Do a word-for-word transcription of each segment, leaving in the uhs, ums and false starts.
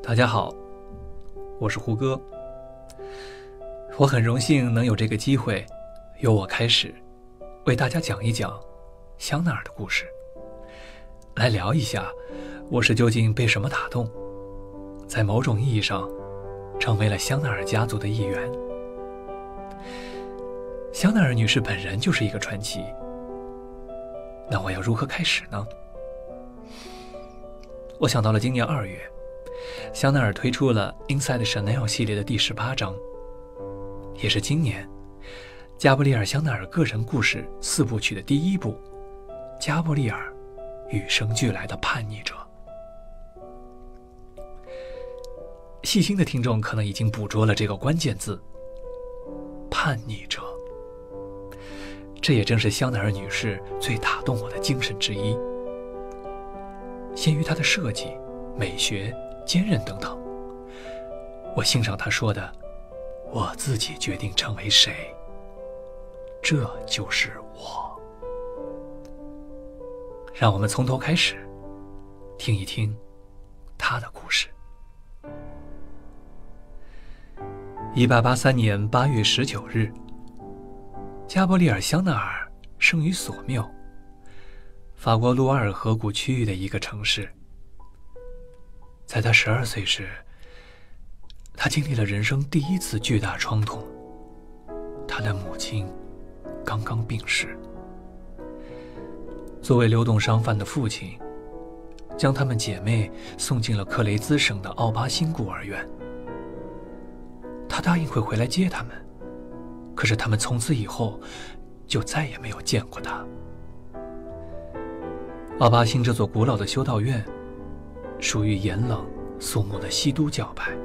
大家好，我是胡歌。我很荣幸能有这个机会，由我开始，为大家讲一讲香奈儿的故事，来聊一下我是究竟被什么打动，在某种意义上成为了香奈儿家族的一员。香奈儿女士本人就是一个传奇，那我要如何开始呢？我想到了今年二月，香奈儿推出了 Inside Chanel 系列的第十八章，也是今年加布里尔·香奈尔个人故事四部曲的第一部《加布里尔与生俱来的叛逆者》。细心的听众可能已经捕捉了这个关键字——叛逆者。这也正是香奈儿女士最打动我的精神之一。先于她的设计、美学、坚韧等等，我欣赏她说的：“我自己决定成为谁，这就是我。”让我们从头开始，听一听她的故事。一八八三年八月十九日，加布里尔·香奈儿生于索缪，法国卢瓦尔河谷区域的一个城市。在他十二岁时，他经历了人生第一次巨大创痛，他的母亲刚刚病逝。作为流动商贩的父亲，将她们姐妹送进了克雷兹省的奥巴辛孤儿院。他答应会回来接他们，可是他们从此以后就再也没有见过他。奥巴辛这座古老的修道院属于严冷肃穆的西都教派。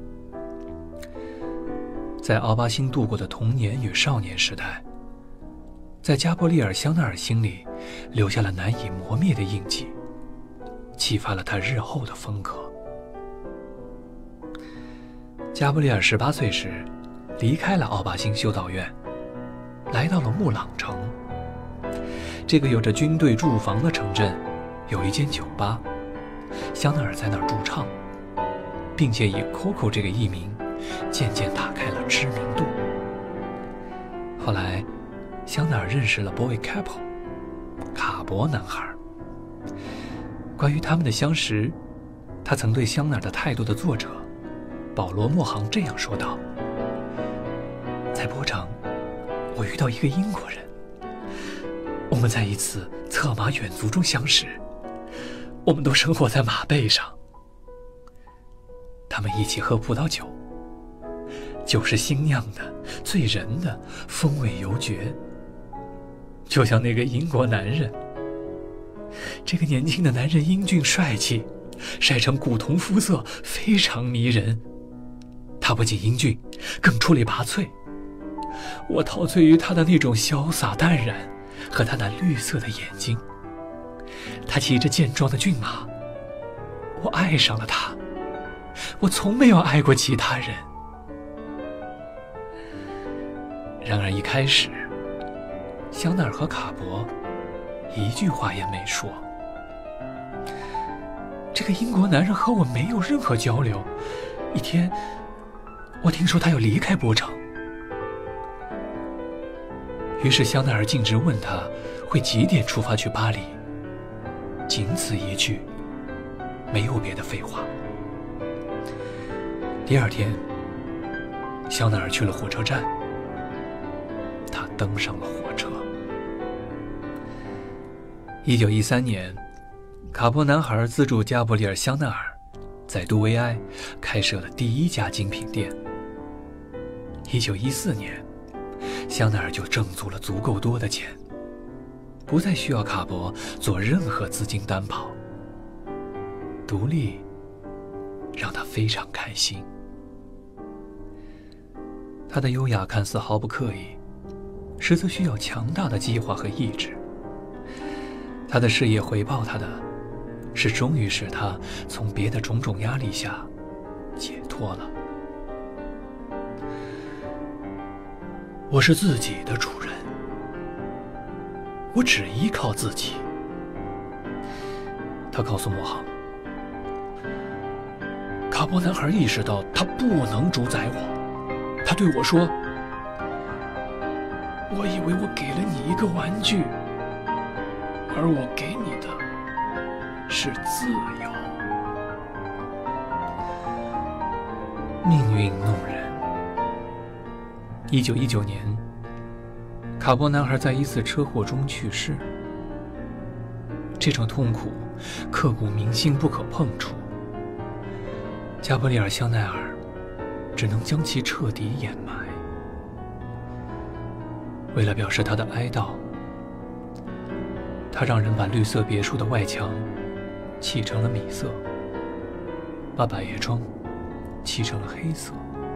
在奥巴辛度过的童年与少年时代，在加布里尔·香奈儿心里留下了难以磨灭的印记，启发了他日后的风格。加布里尔十八岁时离开了奥巴辛修道院，来到了穆朗城。这个有着军队驻防的城镇有一间酒吧，香奈儿在那儿驻唱，并且以 Coco 这个艺名渐渐打开了知名度。后来香奈儿认识了 Boy Capel 卡博男孩。关于他们的相识，他曾对香奈儿的态度的作者保罗·莫杭这样说道：在波城，我遇到一个英国人，我们在一次策马远足中相识，我们都生活在马背上。他们一起喝葡萄酒，酒是新酿的，醉人的，风味犹绝，就像那个英国男人。这个年轻的男人英俊帅气，晒成古铜肤色，非常迷人。他不仅英俊，更出类拔萃。我陶醉于他的那种潇洒淡然和他那绿色的眼睛。他骑着健壮的骏马，我爱上了他。我从没有爱过其他人。然而一开始，香奈儿和卡博一句话也没说。这个英国男人和我没有任何交流。一天，我听说他要离开波城，于是香奈儿径直问他会几点出发去巴黎。仅此一句，没有别的废话。第二天，香奈儿去了火车站，他登上了火车。一九一三年，卡波男孩资助加布里尔·香奈儿在杜维埃开设了第一家精品店。一九一四年，香奈儿就挣足了足够多的钱，不再需要卡博做任何资金担保。独立让他非常开心。他的优雅看似毫不刻意，实则需要强大的计划和意志。他的事业回报他的，是终于使他从别的种种压力下解脱了。我是自己的主人，我只依靠自己。他告诉莫航，卡卡波男孩意识到他不能主宰我，他对我说：“我以为我给了你一个玩具，而我给你的是自由。”命运弄人。一九一九年，卡波男孩在一次车祸中去世。这种痛苦刻骨铭心，不可碰触。加布里尔·香奈儿只能将其彻底掩埋。为了表示他的哀悼，他让人把绿色别墅的外墙漆成了米色，把百叶窗漆成了黑色。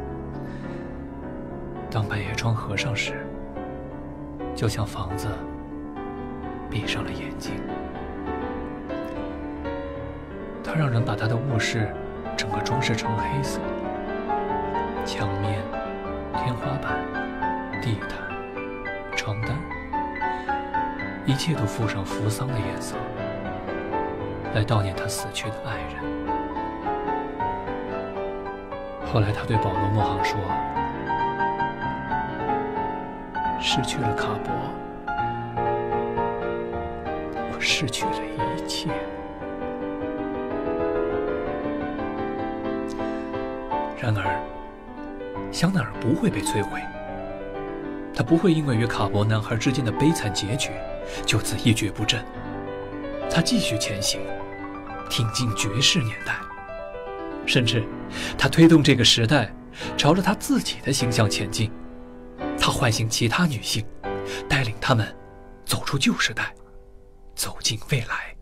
当百叶窗合上时，就像房子闭上了眼睛。他让人把他的卧室整个装饰成黑色，墙面、天花板、地毯、床单，一切都附上扶桑的颜色，来悼念他死去的爱人。后来他对保罗·莫杭说：“失去了卡博，我失去了一切。”然而，香奈儿不会被摧毁，他不会因为与卡博男孩之间的悲惨结局就此一蹶不振。他继续前行，挺进爵士年代，甚至他推动这个时代朝着他自己的形象前进。他唤醒其他女性，带领她们走出旧时代，走进未来。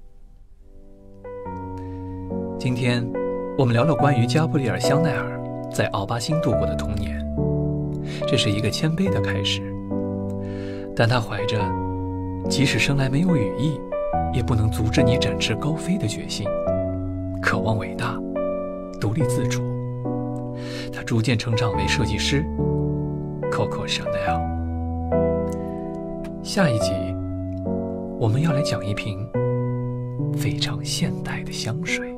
今天我们聊聊关于加布里尔·香奈儿在奥巴星度过的童年。这是一个谦卑的开始，但他怀着即使生来没有羽翼，也不能阻止你展翅高飞的决心，渴望伟大，独立自主。他逐渐成长为设计师 Coco Chanel。 下一集我们要来讲一瓶非常现代的香水。